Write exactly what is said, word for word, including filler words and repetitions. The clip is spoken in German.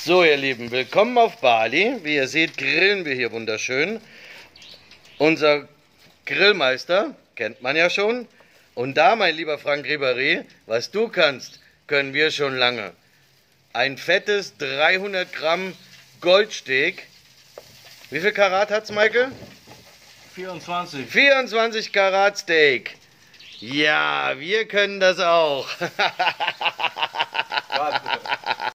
So, ihr Lieben, willkommen auf Bali. Wie ihr seht, grillen wir hier wunderschön. Unser Grillmeister kennt man ja schon. Und da, mein lieber Frank Ribéry, was du kannst, können wir schon lange. Ein fettes dreihundert Gramm Goldsteak. Wie viel Karat hat's, Michael? vierundzwanzig. vierundzwanzig Karat Steak. Ja, wir können das auch.